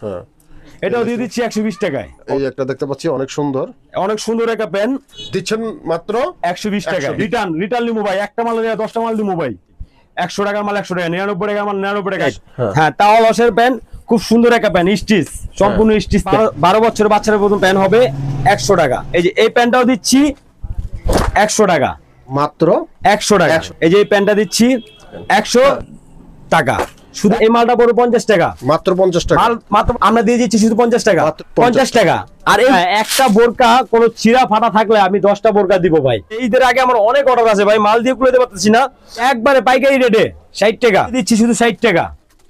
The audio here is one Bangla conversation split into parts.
হ্যাঁ, এটাও দিয়ে দিচ্ছি 120 টাকায়। এই একটা দেখতে পাচ্ছি অনেক সুন্দর একটা পেন দিচ্ছেন মাত্র 120 টাকায়। রিটার্ন নিবো ভাই, একটা মাল নিয়ে 10টা মাল দিবো ভাই। 100 টাকার মাল 100 টাকা, 99 টাকার মাল 99 টাকায়। হ্যাঁ, তাও লসের পেন, খুব সুন্দর একটা পেন, স্টিচ, সম্পূর্ণ স্টিচ। 12 বছরের বাচ্চার প্রথম পেন হবে 100 টাকা। এই যে এই পেনটাও দিচ্ছি 100 টাকা, মাত্র 100 টাকা। এই যে এই পেনটা দিচ্ছি 100 টাকা। শুধু এই মালটা পড়বে 50 টাকা, মাত্র 50 টাকা। মাত্র আমরা দিয়ে দিচ্ছি শুধু 50 টাকা, 50 টাকা। আর একটা বোরকা কোনো চিরা ফাটা থাকলে আমি 10টা বোরকা দিব ভাই। ঈদের আগে আমার অনেক অর্ডার আছে ভাই, মাল দিয়ে কুলাতে পারতেছি না। একবারে পাইকারি রেটে 60 টাকা দিচ্ছি, শুধু 60 টাকা।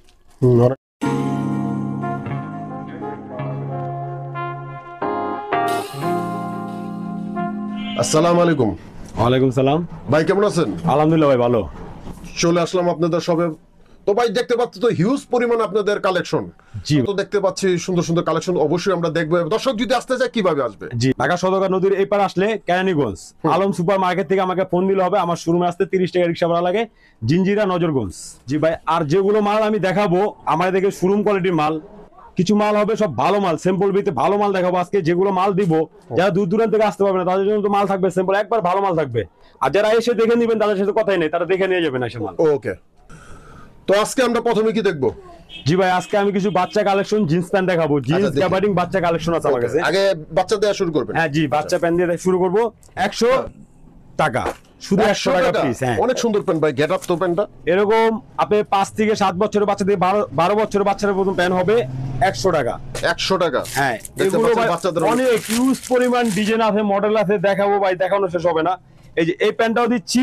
আসসালামু আলাইকুম। ওয়ালাইকুম সালাম ভাই, কেমন আছেন? আলহামদুলিল্লাহ ভাই, ভালো। চলে আসলাম আপনাদের সবে। তো ভাই, দেখতে পাচ্ছি তো হিউজ পরিমাণ আপনাদের কালেকশন। জি, তো দেখতে পাচ্ছি সুন্দর সুন্দর কালেকশন, অবশ্যই আমরা দেখবো। দর্শক যদি আসতে চায় কিভাবে আসবে? জি, ঢাকা সদরঘাট নদীর এই পার আসলে কেরানীগঞ্জ আলম সুপার মার্কেট থেকে আমাকে ফোন দিলে হবে। আমার শোরুমে আসতে 30 টাকা রিক্সা ভাড়া লাগে, জিঞ্জিরা নজরগঞ্জ। জি ভাই, আর যেগুলো মাল আমি দেখাবো আমার দেখে শোরুম কোয়ালিটির মাল। কিছু মাল হবে সব ভালো মাল, স্যাম্পল ভিত্তি ভালো মাল দেখাবো আজকে। যেগুলো মাল দিব, যারা দূর দূরান্ত থেকে আসতে পারবে না তাদের জন্য তো মাল থাকবে স্যাম্পল, একবার ভালো মাল থাকবে। আর যারা এসে দেখে নিবেন তাদের সাথে কথাই নেই, তারা দেখে নিয়ে যাবেন এসে মাল। ওকে, তো আজকে আমরা প্রথমে কি দেখবো? জি ভাই, আজকে আমি কিছু বাচ্চা কালেকশন, জিন্স প্যান্ট দেখাবো। জিন্স গ্যাবার্ডিং বাচ্চা কালেকশন আছে আমার কাছে। আগে বাচ্চা দেয়া শুরু করবেন? হ্যাঁ জি, বাচ্চা প্যান্ট দিয়ে শুরু করব। 100 টাকা, শুধু 100 টাকা পিস। হ্যাঁ, অনেক সুন্দর প্যান্ট ভাই, গেট আপ তো প্যান্টটা। এরকম আপনি 5 থেকে 7 বছরের বাচ্চা থেকে 12 বছরের বাচ্চার প্রথম প্যান্ট হবে 100 টাকা। 100 টাকা? হ্যাঁ, এগুলো অনেক হিউজ পরিমাণ ডিজাইন আছে, মডেল আছে, দেখাবো ভাই, দেখানো শেষ হবে না। এই যে এই প্যান্টটাও দিচ্ছি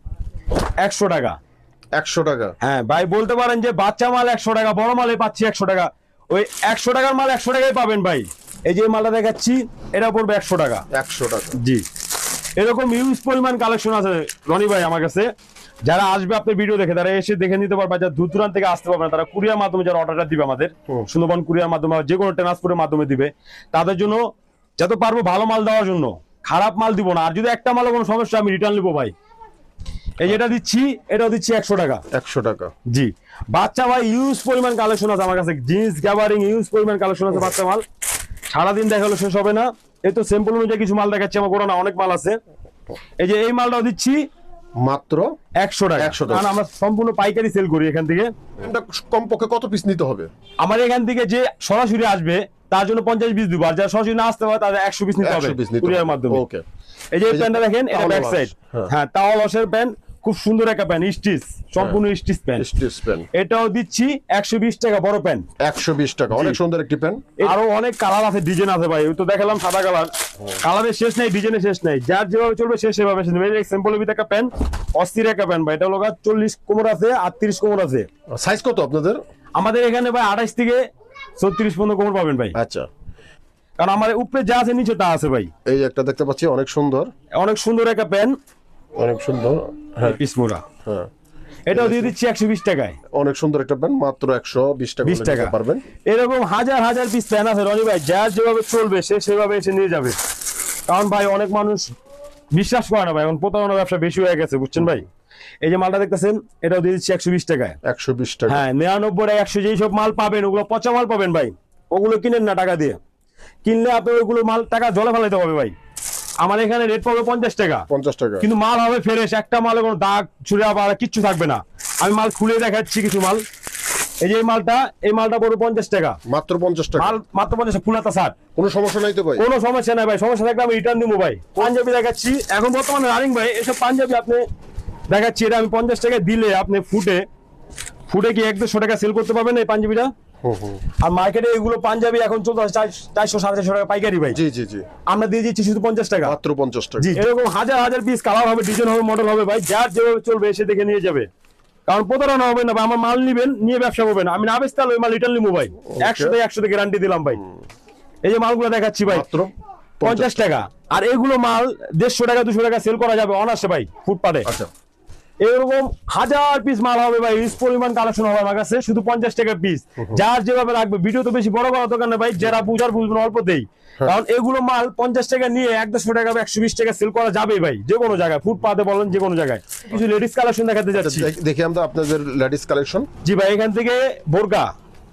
100 টাকা। 100 টাকা? হ্যাঁ ভাই, বলতে পারেন যে বাচ্চা মাল 100 টাকা, বড় মালে পাচ্ছি 100 টাকা। ওই 100 টাকার মাল 100 টাকায় পাবেন ভাই। এই যে মালটা দেখাচ্ছি, এটা পড়বে 100 টাকা। 100 টাকা? জি, এরকম হিউজ পরিমাণ কালেকশন আছে রনি ভাই আমার কাছে। যারা আসবে আপনার ভিডিও দেখে, তারা এসে দেখে নিতে পারবে। যারা দূর দূরান্ত থেকে আসতে পারবে না, তারা কুরিয়ার মাধ্যমে যারা অর্ডারটা দিবে আমাদের সুন্দরবন কুরিয়ার মাধ্যমে, যে কোনো ট্রান্সপোর্টের মাধ্যমে দিবে, তাদের জন্য যত পারবো ভালো মাল দেওয়ার জন্য। খারাপ মাল দিব না, আর যদি একটা মালে কোনো সমস্যা আমি রিটার্ন নিবো ভাই। এই যেটা দিচ্ছি, এটাও দিচ্ছি 100 টাকা। 100 টাকা? জি, বাচ্চা ভাই ইউজ পরিমাণ কালেকশন আছে আমার কাছে। জিন্স গ্যাবারিং ইউজ পরিমাণ কালেকশন আছে বাচ্চা মাল, সারাদিন দেখালো শেষ হবে না। এই তো স্যাম্পল অনুযায়ী কিছু মাল দেখাচ্ছি, আমার গোড়া না অনেক মাল আছে। এই যে এই মালটাও দিচ্ছি মাত্র 100 টাকা। কারণ আমরা সম্পূর্ণ পাইকারি সেল করি এখান থেকে। কমপক্ষে কত পিস নিতে হবে? আমার এখান থেকে যে সরাসরি আসবে তার জন্য 50 পিস দিব, আর যারা সরাসরি না আসতে পারে তাদের 100 পিস নিতে হবে কুরিয়ার মাধ্যমে। ওকে, এই যে প্যান্টটা দেখেন, এটা ব্যাক সাইড। হ্যাঁ, তাও লসের প্যান্ট, খুব সুন্দর একটা প্যান্ট, স্টিচ, সম্পূর্ণ স্টিচ প্যান্ট। এটাও দিচ্ছি 120 টাকা, বড় প্যান্ট 120 টাকা। অনেক সুন্দর একটি প্যান্ট। আরো অনেক কালার আছে, ডিজাইন আছে ভাই। ওই তো দেখালাম সাদা কালার, কালারের শেষ নাই, ডিজাইনের শেষ নাই। যার যেভাবে চলবে সে সেভাবে নেবে। সিম্পল ভিতরে একটা প্যান্ট, অস্থির একটা প্যান্ট ভাই। এটা হলো 40 কোমর আছে, 38 কোমর আছে। সাইজ কত আপনাদের? আমাদের এখানে ভাই 28 থেকে 34 পর্যন্ত কোমর পাবেন ভাই। আচ্ছা, কারণ আমার উপরে যা আছে নিচে তা আছে ভাই। এই একটা দেখতে পাচ্ছি অনেক সুন্দর একটা প্যান্ট, অনেক সুন্দর। হ্যাঁ, পিসমোড়া। হ্যাঁ, এটাও দিয়ে দিচ্ছি 120 টাকায়। অনেক সুন্দর একটা প্যান্ট, মাত্র 120 টাকা পারবেন। এরকম হাজার হাজার পিস প্যান্ট আছে রনি ভাই, যার যেভাবে চলবে সে সেভাবে এসে নিয়ে যাবে। কারণ ভাই অনেক মানুষ বিশ্বাস করে না ভাই, এখন প্রতারণা ব্যবসা বেশি হয়ে গেছে, বুঝছেন ভাই। এই যে মালটা দেখতেছেন, এটাও দিয়ে দিচ্ছি 120 টাকায়। 120 টাকা? হ্যাঁ, 99 টাকা 100 যেই সব মাল পাবেন ওগুলো পচা মাল পাবেন ভাই। ওগুলো কিনেন না টাকা দিয়ে, কিনলে আপনি ওইগুলো মাল টাকা জলে ফেলাইতে হবে ভাই। আমার এখানে রেট পাবে 50 টাকা, 50 টাকা, কিন্তু মাল হবে ফ্রেশ। একটা মালে কোনো দাগ ছুড়ে আবার কিচ্ছু থাকবে না। আমি মাল খুলে দেখাচ্ছি কিছু মাল। এই যে এই মালটা পড়বে 50 টাকা, মাত্র 50 টাকা। মাত্র 50 টাকা, ফুলাতা শার্ট। কোনো সমস্যা নাই তো ভাই? কোনো সমস্যা নাই ভাই, সমস্যা থাকলে আমি রিটার্ন দিব ভাই। পাঞ্জাবি দেখাচ্ছি এখন বর্তমানে রানিং ভাই, এসব পাঞ্জাবি আপনি দেখাচ্ছি। এটা আমি 50 টাকা দিলে আপনি ফুটে কি 100-150 টাকা সেল করতে পারবেন এই পাঞ্জাবিটা। আর মার্কেটে এগুলো পাঞ্জাবি এখন চলতে 400-450 টাকা পাইকারি ভাই। জি জি জি, আমরা দিয়ে দিচ্ছি শুধু 50 টাকা, মাত্র 50 টাকা। এরকম হাজার হাজার পিস কালার হবে, ডিজাইন হবে, মডেল হবে ভাই। যার যেভাবে চলবে এসে দেখে নিয়ে যাবে। কারণ প্রতারণা হবে না ভাই, আমার মাল নিবেন, নিয়ে ব্যবসা করবেন। আমি না বেচতে ওই মাল রিটার্ন নিবো ভাই। 100 গ্যারান্টি দিলাম ভাই। এই যে মালগুলো দেখাচ্ছি ভাই, মাত্র 50 টাকা। আর এগুলো মাল 150 টাকা 200 টাকা সেল করা যাবে অনার্সে ভাই, ফুটপাতে। আচ্ছা, এরকম হাজার পিস মাল হবে ভাই, ইউজ পরিমাণ কালেকশন হবে আমার কাছে, শুধু 50 টাকা পিস। যার যেভাবে লাগবে। ভিডিও তো বেশি বড় দোকানে ভাই, যারা বুঝবেন অল্পতেই। কারণ এগুলো মাল 50 টাকা নিয়ে 100 টাকা 120 টাকা সেল করা যাবে ভাই, যে কোনো জায়গায়, ফুটপাতে বলেন, যে কোনো জায়গায়। কিছু লেডিস কালেকশন দেখাতে যাচ্ছি, দেখি আমরা আপনাদের লেডিস কালেকশন। জি ভাই, এখান থেকে বোরকা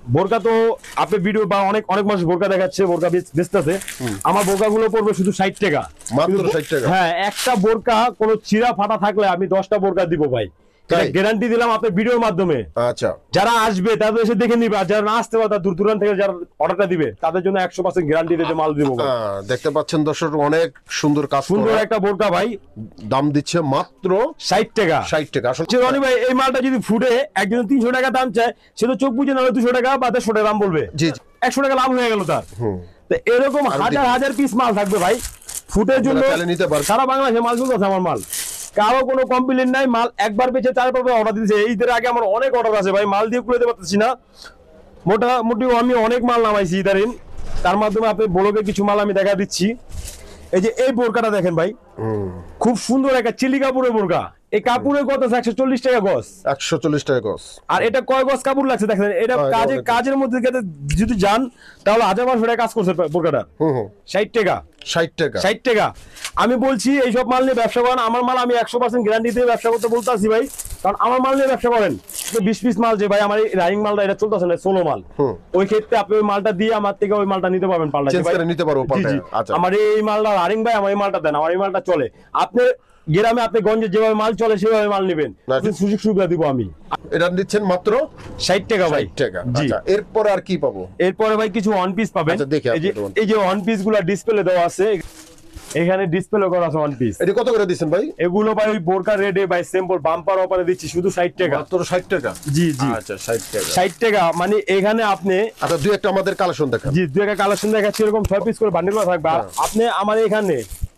বোরকা তো আপনি ভিডিও বা অনেক অনেক মানুষ বোরকা দেখাচ্ছে, বোরকা বেচতেছে। আমার বোরকা গুলো পড়বে শুধু 60 টাকা, মাত্র 60 টাকা। হ্যাঁ, একটা বোরকা কোনো চিরা ফাটা থাকলে আমি 10টা বোরকা দিব ভাই, গ্যারান্টি দিলাম আপনার ভিডিওর মাধ্যমে। আচ্ছা, যারা আসবে তাদের এসে দেখে নিবে, আর যারা না আসতে পারে দূর দূরান্ত থেকে যারা অর্ডারটা দিবে তাদের জন্য 100% গ্যারান্টি দিয়ে মাল দিব। দেখতে পাচ্ছেন দর্শক, অনেক সুন্দর কাজ, সুন্দর একটা বোরকা ভাই, দাম দিচ্ছে মাত্র 60 টাকা। 60 টাকা। আসলে রনি ভাই, এই মালটা যদি ফুটে একজন 300 টাকা দাম চায়, সে তো চোখ বুঝে নাহলে 200 টাকা বা 150 টাকা দাম বলবে, জি 100 টাকা লাভ হয়ে গেল তার। তো এরকম হাজার হাজার পিস মাল থাকবে ভাই ফুটের জন্য, নিতে পারবে। সারা বাংলাদেশে মাল চলতেছে আমার মাল, কারো কোনো কমপ্লেন নাই। মাল একবার বেচে 4 বার অর্ডার দিতেছে। ঈদের আগে আমার অনেক অর্ডার আছে ভাই, মাল দিয়ে কুড়াতে পারতেছি না। মোটামুটি আমি অনেক মাল নামাইছি ইদারিন, তার মাধ্যমে আপনি ব্লগে কিছু মাল আমি দেখা দিচ্ছি। এই যে এই বোরকাটা দেখেন ভাই, খুব সুন্দর একটা চিলি কাপড়ের বোরকা। এই কাপড়ের গজ 140 টাকা গজ, 140 টাকা গজ। আর এটা কয় গজ কাপড় লাগছে দেখেন। এটা কাজের মধ্যে যদি যান তাহলে 1000-1200 টাকা কাজ করছে বোরকাটার। 60 টাকা, 60 টাকা, 60 টাকা। আমি বলছি এইসব মাল নিয়ে ব্যবসা করেন, আমার মাল আমি 100% গ্যারান্টি দিয়ে ব্যবসা করতে বলতেছি ভাই, কারণ আমার মাল নিয়ে ব্যবসা করেন। 20 পিস মাল যে ভাই আমার এই রানিং মালটা এটা চলতেছে না, সোলো মাল, ওই ক্ষেত্রে আপনি ওই মালটা দিয়ে আমার থেকে ওই মালটা নিতে পারবেন, পাল্টা চেঞ্জ করে নিতে পারবো পাল্টা। আচ্ছা, আমার এই মালটা রানিং ভাই, আমার এই মালটা দেন, আমার এই মালটা চলে। আপনি গ্রামে আপনি গঞ্জে যেভাবে মাল চলে সেভাবে মাল নেবেন, সুযোগ সুবিধা দিব আমি। এটা দিচ্ছেন মাত্র 60 টাকা ভাই। 60 টাকা। আচ্ছা, এরপর আর কি পাবো? এরপরে ভাই কিছু ওয়ান পিস পাবেন। এই যে ওয়ান পিস গুলা ডিসপ্লে দেওয়া আছে, এখানে ডিসপ্লে করা আছে ওয়ান পিস। এটা কত করে দিচ্ছেন ভাই? এগুলো ভাই ওই বোরকা রেডে ভাই সিম্পল বাম্পার অফারে দিচ্ছি শুধু 60 টাকা। মাত্র 60 টাকা? জি জি। আচ্ছা, 60 টাকা। 60 টাকা মানে এখানে আপনি আচ্ছা, দুই একটা আমাদের কালেকশন দেখান। জি, দুই একটা কালেকশন দেখাচ্ছি, এরকম 6 পিস করে বান্ডিল করা থাকবে। আর আপনি আমার এখানে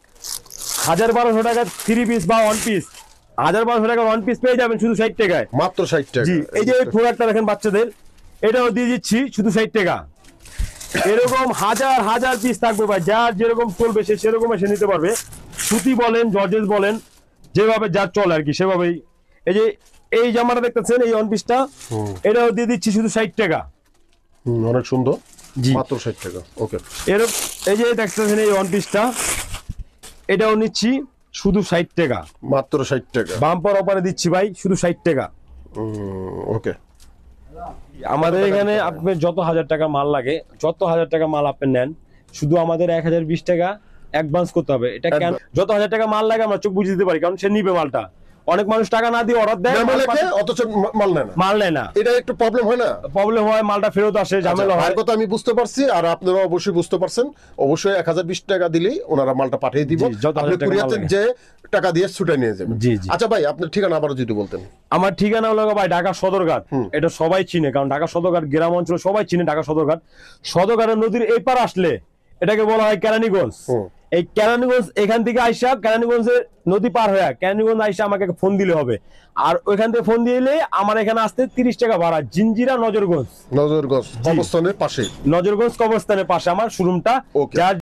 1000-1200 টাকা 3 পিস বা ওয়ান পিস, 1000-1200 টাকা ওয়ান পিস পেয়ে যাবেন শুধু 60 টাকায়। মাত্র 60 টাকা। জি, এই যে এই প্রোডাক্টটা দেখেন বাচ্চাদের, এটাও দিয়ে দিচ্ছি শুধু 60 টাকা। এরকম হাজার হাজার পিস থাকবে ভাই, যার যেরকম চলবে সে সেরকম এসে নিতে পারবে। সুতি বলেন, জর্জেস বলেন, যেভাবে যার চলে আর কি সেভাবেই। এই যে এই জামাটা দেখতেছেন, এই ওয়ান পিসটা, এটাও দিয়ে দিচ্ছি শুধু 60 টাকা। অনেক সুন্দর। জি, মাত্র 60 টাকা। ওকে। এরকম এই যে দেখতেছেন এই ওয়ান পিসটা, এটাও নিচ্ছি শুধু 60 টাকা। মাত্র 60 টাকা। বাম্পার অফারে দিচ্ছি ভাই শুধু 60 টাকা। ওকে। আমাদের এখানে আপনার যত হাজার টাকা মাল লাগে, যত হাজার টাকা মাল আপনি নেন, শুধু আমাদের 1020 টাকা অ্যাডভান্স করতে হবে। এটা কেন? যত হাজার টাকা মাল লাগে আমরা চোখ বুঝে দিতে পারি, কারণ সে নিবে মালটা। অনেক মানুষ টাকা না দিয়ে অর্ডার দেয়, অথচ মাল নেয় না। এটা একটু প্রবলেম হয় না? প্রবলেম হয়, মালটা ফেরত আসে, ঝামেলা হয়। কথা আমি বুঝতে পারছি, আর আপনারা অবশ্যই বুঝতে পারছেন। অবশ্যই 1020 টাকা দিলেই ওনারা মালটা পাঠিয়ে দিব। আপনি কুরিয়ারে যে টাকা দিয়ে ছুটে নিয়ে যাবেন। জি জি। আচ্ছা ভাই, আপনার ঠিকানা আবারও যদি বলতেন। আমার ঠিকানা হলো ভাই ঢাকা সদরঘাট। এটা সবাই চিনে, কারণ ঢাকা সদরঘাট গ্রাম অঞ্চলে সবাই চিনে ঢাকা সদরঘাট। সদরঘাটের নদীর এই পার আসলে এটাকে বলা হয় কেরানীগঞ্জ। এই কেরানীগঞ্জ, এখান থেকে আইসা কেরানীগঞ্জের নদী পার হয়ে কেরানীগঞ্জ আইসা আমাকে ফোন দিলে হবে। আর ওইখান থেকে ফোন দিলে আমার এখানে আসতে 30 টাকা ভাড়া। জিঞ্জিরা নজরগঞ্জ, নজরগঞ্জ কবরস্থানের পাশে, নজরগঞ্জ কবরস্থানের পাশে আমার শোরুমটা। যার